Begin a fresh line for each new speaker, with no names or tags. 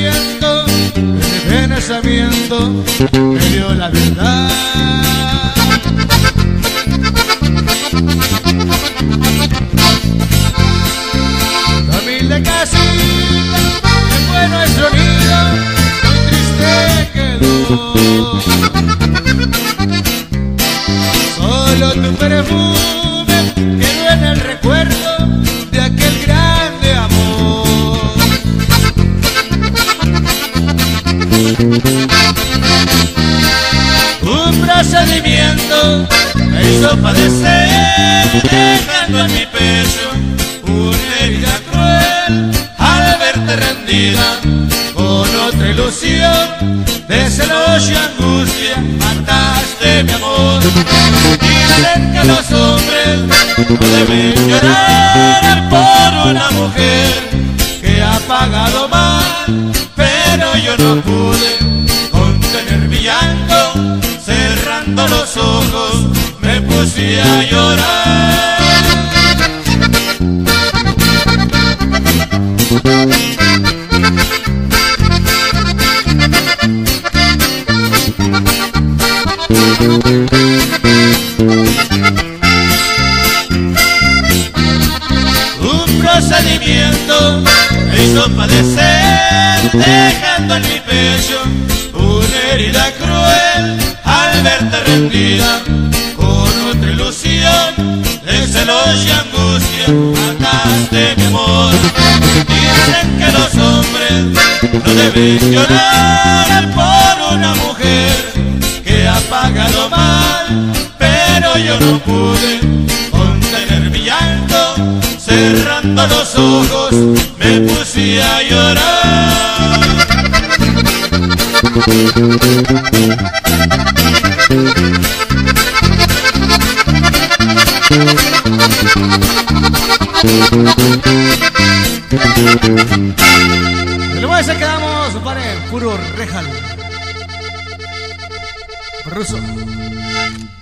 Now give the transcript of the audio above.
siento, ese pensamiento me dio la verdad. La humilde casita que fue nuestro nido, muy triste quedó. Solo tu perfume quedó en el recuerdo de aquel grande amor. Un procedimiento me hizo padecer, dejando en mi pecho una herida cruel al verte rendida con otra ilusión de celos y angustia. Mataste mi amor. Dicen que los hombres no deben llorar por una mujer que ha pagado mal, pero yo no pude contener mi llanto. Cerrando los ojos me puse a llorar. Un procedimiento me hizo padecer, dejando en mi pecho una herida cruel al verte rendida con otra ilusión de celos y angustia. Mataste mi amor. Dicen que los hombres no deben llorar por una mujer que ha pagado mal, pero yo no pude contener mi llanto. Cerrando los ojos me puse a llorar.
Luego se quedamos para el puro rejal ruso.